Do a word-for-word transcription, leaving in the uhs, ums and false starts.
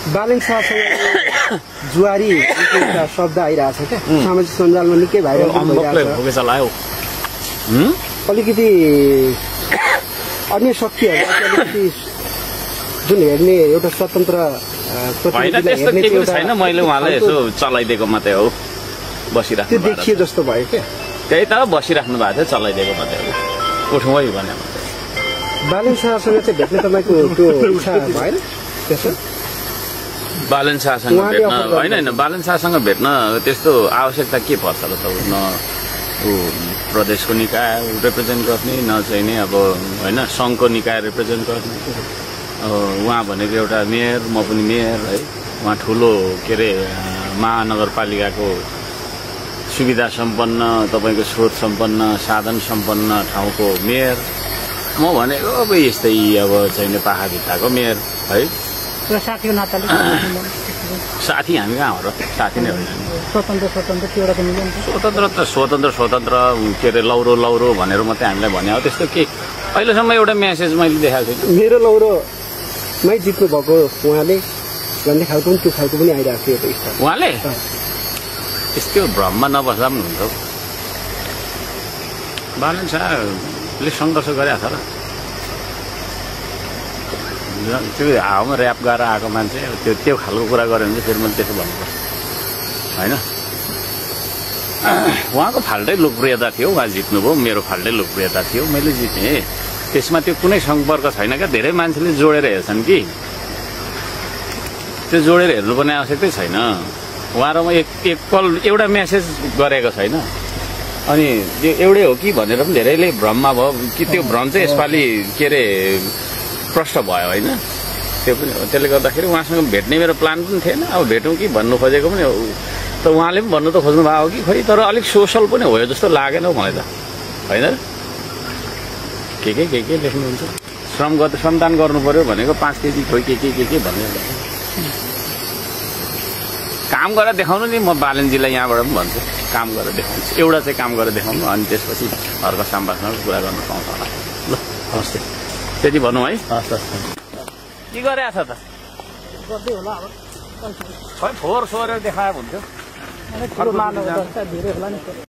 बालेन शाहसँग जुवारी एउटा शब्द आइरहेछ क्या सामाजिक सञ्जालमा निकै भाइरल भइरहेछ। अलिकति अन्य शक्तिहरू अलिकति जुन हेर्ने एउटा स्वतन्त्र छैन, मैले उहाँलाई यसो चलाइदिएको मात्रै हो, बसिराख्नु त्यो देखिए जस्तो भयो क्या। त्यही त बसिराख्नु भएको थियो, चलाइदिएको मात्रै हो, उठौँ है भने मात्रै। बालेन शाहसँग चाहिँ भेट्ने तपाईँको त्यो इच्छा भएन? त्यसो बालेन शाहसँग भेट्न होइन होइन बालेन शाहसँग भेट्न त्यस्तो आवश्यकता के पर्छ ल? त न ऊ प्रदेशको निकाय रिप्रेजेन्ट गर्ने, न चाहिँ नि अब होइन सङ्घको निकाय रिप्रेजेन्ट गर्ने। उहाँ भनेको एउटा मेयर, म पनि मेयर है। उहाँ ठुलो के अरे महानगरपालिकाको सुविधा सम्पन्न, तपाईँको स्रोत सम्पन्न, साधन सम्पन्न ठाउँको मेयर। म भनेको अब यस्तै अब चाहिँ पाखाभित्रको मेयर है। साथीको नाताले साथी हामी कहाँ हो र? साथी नै होइन। स्वतन्त्र स्वतन्त्र त्यो एउटा मिल्दैन। स्वतन्त्र त स्वतन्त्र स्वतन्त्र के अरे लौरो लौरो भनेर मात्रै हामीलाई भने हो, त्यस्तो के अहिलेसम्म एउटा मेसेज मैले देखाएको छु। मेरो लौरोमै जित्नु भएको उहाँले भन्ने खालको पनि त्यो खालको पनि आइरहेको थियो। उहाँले यस्तो भ्रममा नबस्दा पनि हुन्छ। बालेन शाहले सङ्घर्ष गरेको छ र त्यो हावामा ऱ्याप गरेर आएको मान्छे त्यो त्यो खालको कुरा गऱ्यो भने चाहिँ फेरि मैले त्यसो भन्नुपर्छ होइन। उहाँको फाल्टै लोकप्रियता थियो, उहाँ जित्नुभयो, मेरो फाल्टै लोकप्रियता थियो, मैले जितेँ। त्यसमा त्यो कुनै सम्पर्क छैन क्या। धेरै मान्छेले जोडेर हेर्छन् कि त्यो जोडेर हेर्नुपर्ने आवश्यकतै छैन। उहाँ र म एक एकपल एउटा मेसेज गरेको छैन। अनि त्यो एउटै हो कि भनेर पनि धेरैले भ्रममा भयो कि त्यो भ्रम चाहिँ यसपालि के अरे प्रष्ट भयो होइन। त्यो पनि हो, त्यसले गर्दाखेरि उहाँसँग भेट्ने मेरो प्लान पनि थिएन। अब भेटौँ कि भन्नु खोजेको पनि हो, त उहाँले पनि भन्नु त खोज्नु भएको हो कि खोइ, तर अलिक सोसल पनि हो जस्तो लागेन हौ मलाई त होइन। के के के के लेख्नुहुन्छ, श्रम गर्दा श्रमदान गर्नु पर्यो भनेको पाँच केजी खोइ के के के के भन्ने काम गरेर देखाउनु नि। म बालेनजीलाई यहाँबाट पनि भन्छु, काम गरेर देखाउँछु। एउटा चाहिँ काम गरेर देखाउनु, अनि त्यसपछि घरको साम्बासँग कुरा गर्नु पाउँछ होला। ल हवस्, त्यति भनौँ है। हस् हस्। के गरेछ त? गर्दै होला अब। खै फोहोर सोहोरेर देखायो हुन्थ्यो। धेरै होला नि।